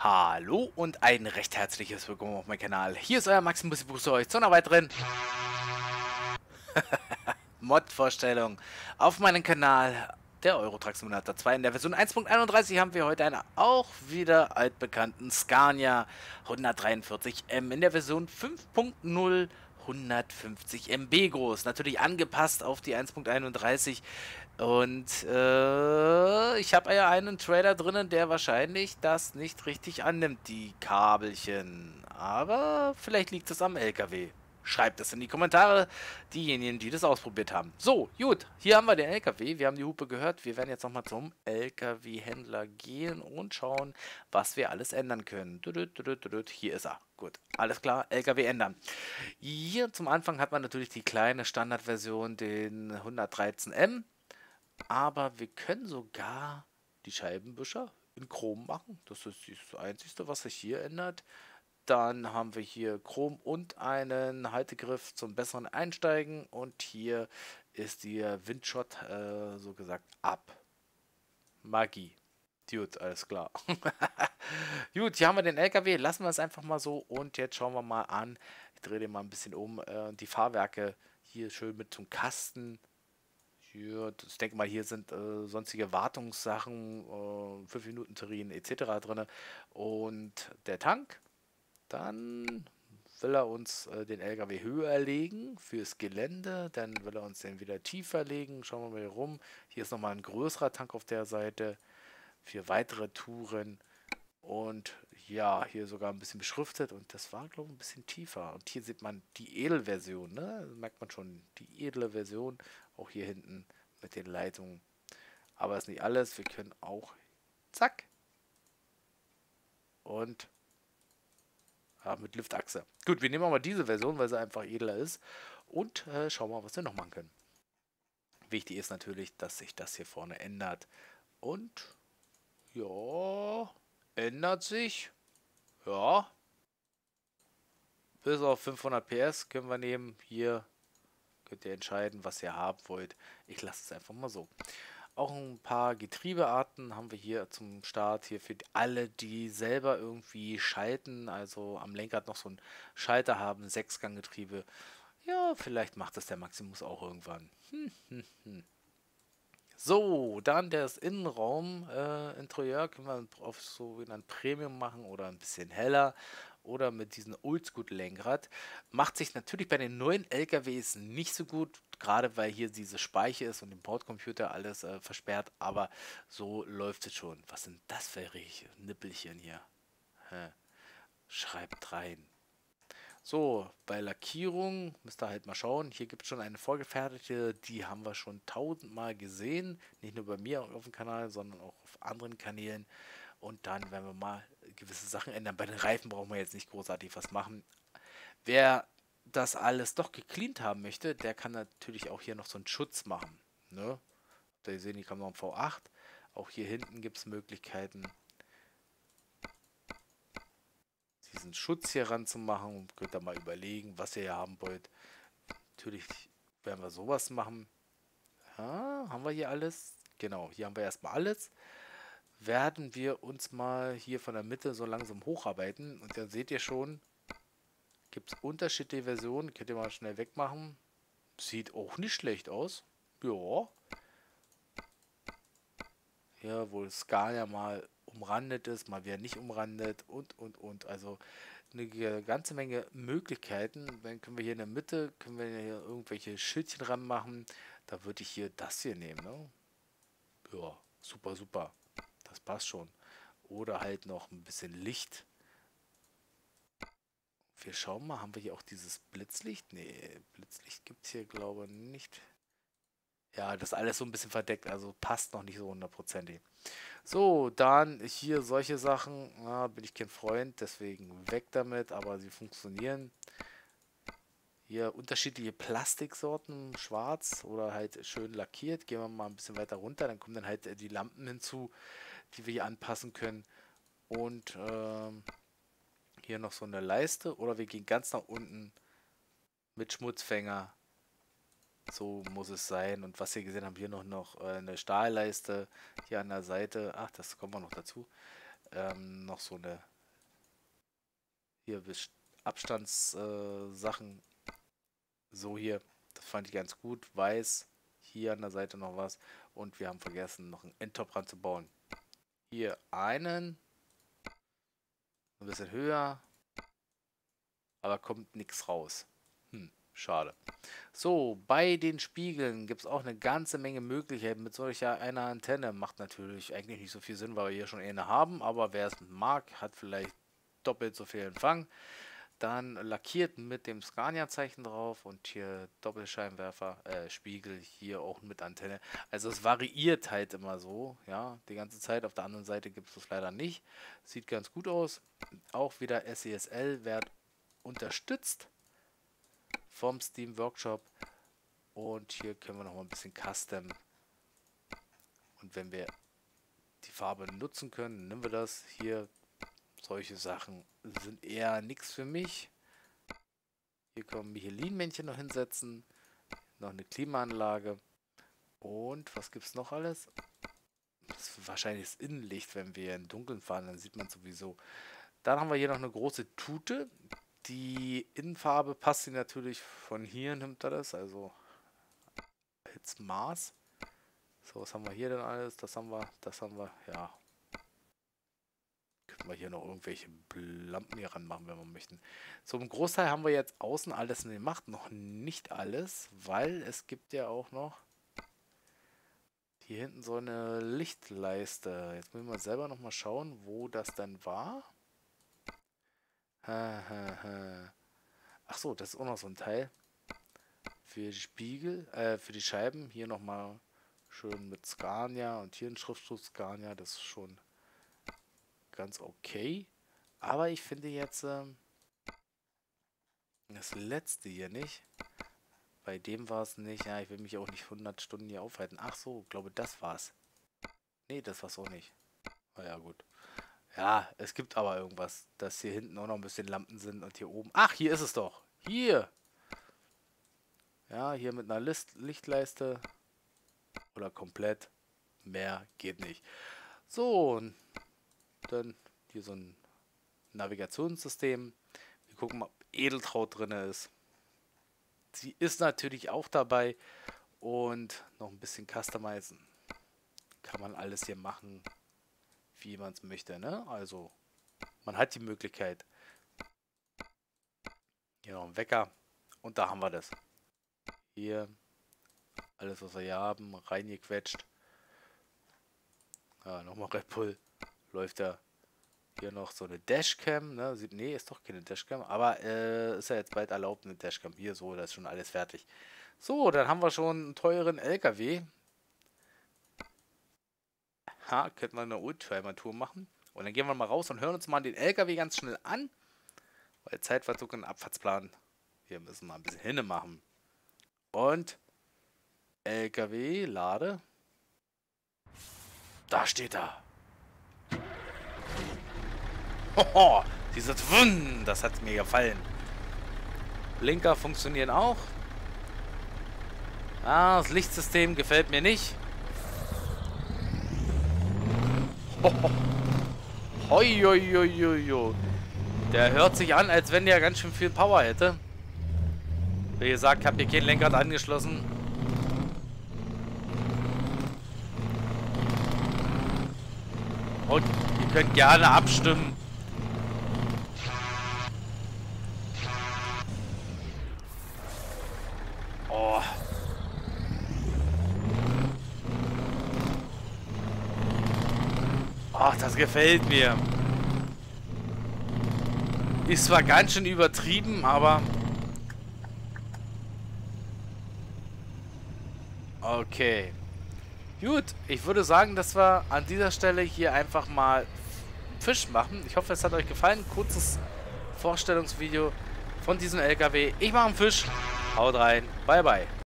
Hallo und ein recht herzliches Willkommen auf meinem Kanal. Hier ist euer Maximus, ich begrüße euch zu einer weiteren Mod-Vorstellung auf meinem Kanal, der Euro Truck Simulator 2. In der Version 1.31 haben wir heute einen auch wieder altbekannten Scania 143M in der Version 5.0 150 MB groß. Natürlich angepasst auf die 1.31. Und ich habe ja einen Trailer drinnen, der wahrscheinlich das nicht richtig annimmt, die Kabelchen. Aber vielleicht liegt es am LKW. Schreibt es in die Kommentare, diejenigen, die das ausprobiert haben. So, gut, hier haben wir den LKW. Wir haben die Hupe gehört. Wir werden jetzt nochmal zum LKW-Händler gehen und schauen, was wir alles ändern können. Hier ist er. Gut, alles klar, LKW ändern. Hier zum Anfang hat man natürlich die kleine Standardversion, den 113M. Aber wir können sogar die Scheibenwischer in Chrom machen. Das ist das Einzige, was sich hier ändert. Dann haben wir hier Chrom und einen Haltegriff zum besseren Einsteigen. Und hier ist der Windshot, so gesagt, ab. Magie. Gut, alles klar. Gut, hier haben wir den LKW. Lassen wir es einfach mal so. Und jetzt schauen wir mal an. Ich drehe den mal ein bisschen um. Die Fahrwerke hier schön mit zum Kasten. Hier, ich denke mal, hier sind sonstige Wartungssachen, 5 Minuten Terrin etc. drin. Und der Tank, dann will er uns den LKW höher legen fürs Gelände. Dann will er uns den wieder tiefer legen. Schauen wir mal hier rum. Hier ist nochmal ein größerer Tank auf der Seite für weitere Touren. Und ja, hier sogar ein bisschen beschriftet. Und das war, glaube ich, ein bisschen tiefer. Und hier sieht man die Edelversion, ne? Das merkt man schon, die edle Version. Auch hier hinten mit den Leitungen. Aber das ist nicht alles. Wir können auch, zack. Und mit Liftachse. Gut, wir nehmen auch mal diese Version, weil sie einfach edler ist. Und schauen mal, was wir noch machen können. Wichtig ist natürlich, dass sich das hier vorne ändert. Und ja, ändert sich. Ja, bis auf 500 PS können wir nehmen. Hier könnt ihr entscheiden, was ihr haben wollt. Ich lasse es einfach mal so. Auch ein paar Getriebearten haben wir hier zum Start. Hier für alle, die selber irgendwie schalten, also am Lenkrad noch so einen Schalter haben, Sechsganggetriebe. Ja, vielleicht macht das der Maximus auch irgendwann. So, dann das Innenraum. Interieur können wir auf so ein Premium machen oder ein bisschen heller oder mit diesem Oldschool-Lenkrad. Macht sich natürlich bei den neuen LKWs nicht so gut, gerade weil hier diese Speiche ist und den Bordcomputer alles versperrt, aber so läuft es schon. Was sind das für Nippelchen hier? Hä? Schreibt rein. So, bei Lackierung müsst ihr halt mal schauen. Hier gibt es schon eine vorgefertigte, die haben wir schon tausendmal gesehen. Nicht nur bei mir auf dem Kanal, sondern auch auf anderen Kanälen. Und dann werden wir mal gewisse Sachen ändern. Bei den Reifen brauchen wir jetzt nicht großartig was machen. Wer das alles doch gecleant haben möchte, der kann natürlich auch hier noch so einen Schutz machen. Ne? Da sehen, die kommen noch im V8. Auch hier hinten gibt es Möglichkeiten, diesen Schutz hier ranzumachen. Und könnt ihr mal überlegen, was ihr hier haben wollt. Natürlich werden wir sowas machen. Ja, haben wir hier alles? Genau, hier haben wir erstmal alles. Werden wir uns mal hier von der Mitte so langsam hocharbeiten. Und dann seht ihr schon, gibt es unterschiedliche Versionen. Könnt ihr mal schnell wegmachen. Sieht auch nicht schlecht aus. Ja. Hier, wo Scania mal umrandet ist, mal wieder nicht umrandet und. Also eine ganze Menge Möglichkeiten. Dann können wir hier in der Mitte, können wir hier irgendwelche Schildchen ranmachen. Da würde ich hier das hier nehmen, ne? Ja, super, super. Das passt schon. Oder halt noch ein bisschen Licht. Wir schauen mal, haben wir hier auch dieses Blitzlicht? Nee, Blitzlicht gibt es hier, glaube ich, nicht. Ja, das ist alles so ein bisschen verdeckt, also passt noch nicht so hundertprozentig. So, dann hier solche Sachen, ja, bin ich kein Freund, deswegen weg damit, aber sie funktionieren. Hier unterschiedliche Plastiksorten, schwarz oder halt schön lackiert. Gehen wir mal ein bisschen weiter runter, dann kommen dann halt die Lampen hinzu, die wir hier anpassen können. Und hier noch so eine Leiste oder wir gehen ganz nach unten mit Schmutzfänger. So muss es sein. Und was ihr gesehen habt, hier noch eine Stahlleiste hier an der Seite. Ach, das kommen wir noch dazu. noch so eine hier Abstandssachen. So hier, das fand ich ganz gut. Weiß, hier an der Seite noch was. Und wir haben vergessen, noch einen Endtop ranzubauen. Hier einen. Ein bisschen höher. Aber kommt nichts raus. Schade. So, bei den Spiegeln gibt es auch eine ganze Menge Möglichkeiten mit solcher einer Antenne. Macht natürlich eigentlich nicht so viel Sinn, weil wir hier schon eine haben. Aber wer es mag, hat vielleicht doppelt so viel Empfang. Dann lackiert mit dem Scania-Zeichen drauf und hier Doppelscheinwerfer, Spiegel, hier auch mit Antenne. Also es variiert halt immer so, ja, die ganze Zeit. Auf der anderen Seite gibt es das leider nicht. Sieht ganz gut aus. Auch wieder SESL wird unterstützt vom Steam Workshop. Und hier können wir noch mal ein bisschen Custom. Und wenn wir die Farbe nutzen können, nehmen wir das hier. Solche Sachen sind eher nichts für mich. Hier können Michelin-Männchen noch hinsetzen. Noch eine Klimaanlage. Und was gibt es noch alles? Das ist wahrscheinlich das Innenlicht, wenn wir im Dunkeln fahren, dann sieht man sowieso. Dann haben wir hier noch eine große Tute. Die Innenfarbe passt sie natürlich von hier, nimmt er das. Also Hits Maß. So, was haben wir hier denn alles? Das haben wir, ja. Können wir hier noch irgendwelche Lampen hier ranmachen, wenn wir möchten. So, im Großteil haben wir jetzt außen alles gemacht. Noch nicht alles, weil es gibt ja auch noch hier hinten so eine Lichtleiste. Jetzt müssen wir selber nochmal schauen, wo das dann war. Ach so, das ist auch noch so ein Teil. Für die Spiegel, für die Scheiben. Hier nochmal schön mit Scania und hier ein Schriftzug Scania. Das ist schon ganz okay. Aber ich finde jetzt das letzte hier nicht. Bei dem war es nicht. Ja, ich will mich auch nicht 100 Stunden hier aufhalten. Ach so, glaube das war's. Nee, das war's auch nicht. Na ja, gut. Ja, es gibt aber irgendwas, dass hier hinten auch noch ein bisschen Lampen sind und hier oben. Ach, hier ist es doch. Hier. Ja, hier mit einer Lichtleiste. Oder komplett. Mehr geht nicht. So, und dann hier so ein Navigationssystem. Wir gucken mal, ob Edeltraut drin ist. Sie ist natürlich auch dabei. Und noch ein bisschen customizen. Kann man alles hier machen, wie man es möchte, ne? Also, man hat die Möglichkeit. Hier noch ein Wecker. Und da haben wir das. Hier. Alles, was wir hier haben, reingequetscht. Ja, nochmal Red Bull. Läuft da. Hier noch so eine Dashcam, ne? Nee, ist doch keine Dashcam. Aber ist ja jetzt bald erlaubt, eine Dashcam. Hier so, das ist schon alles fertig. So, dann haben wir schon einen teuren LKW. Ha, könnten wir eine Oldtimer-Tour machen. Und dann gehen wir mal raus und hören uns mal den LKW ganz schnell an. Weil Zeitverzug und Abfahrtsplan. Wir müssen mal ein bisschen hinne machen. Und LKW, lade. Da steht er. Hoho, dieses Wund, das hat mir gefallen. Blinker funktionieren auch. Ah, das Lichtsystem gefällt mir nicht. Hoi, hoi, hoi, hoi. Der hört sich an, als wenn der ganz schön viel Power hätte. Wie gesagt, ich habe hier kein Lenkrad angeschlossen. Und ihr könnt gerne abstimmen. Oh. Ach, das gefällt mir. Ist zwar ganz schön übertrieben, aber... Okay. Gut, ich würde sagen, dass wir an dieser Stelle hier einfach mal Fisch machen. Ich hoffe, es hat euch gefallen. Kurzes Vorstellungsvideo von diesem LKW. Ich mache einen Fisch. Haut rein. Bye, bye.